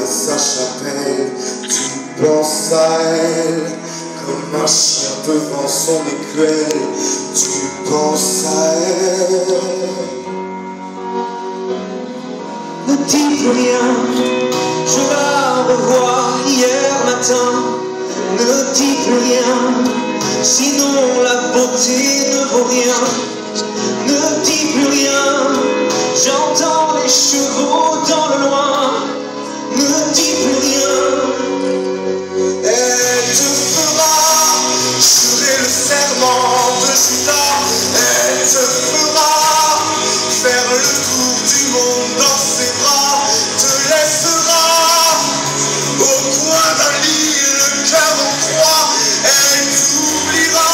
sa chapelle, tu penses à elle comme un chien devant son écuelle, tu penses à elle. Ne dis plus rien, je la revois hier matin. Ne dis plus rien, sinon la beauté ne vaut rien. Ne dis plus rien, j'entends les chevaux dans le loin. Ne dis plus rien. Elle te fera jurer le serment de Judas. Elle te fera faire le tour du monde dans ses bras. Te laissera au coin d'un lit le cœur en croix. Elle t'oubliera.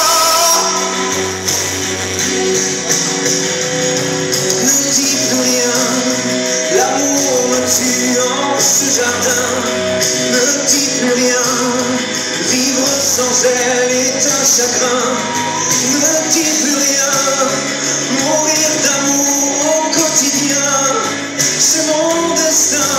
Ne dis plus rien, l'amour me tue en ce jardin. Ne dis plus rien, vivre sans elle est un chagrin. Ne dis plus rien, mourir d'amour au quotidien, c'est mon destin.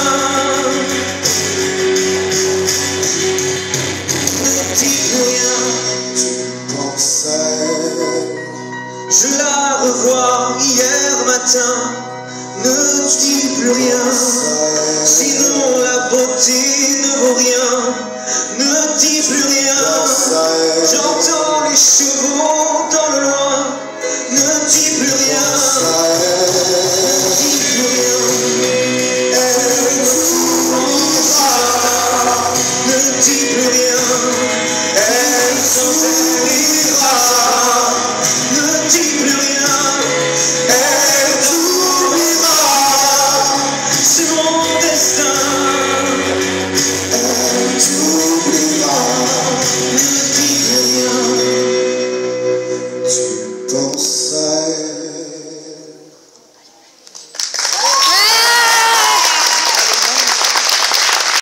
Ne dis plus rien, Tu penses à elle. je la revois hier matin. Ne dis plus rien.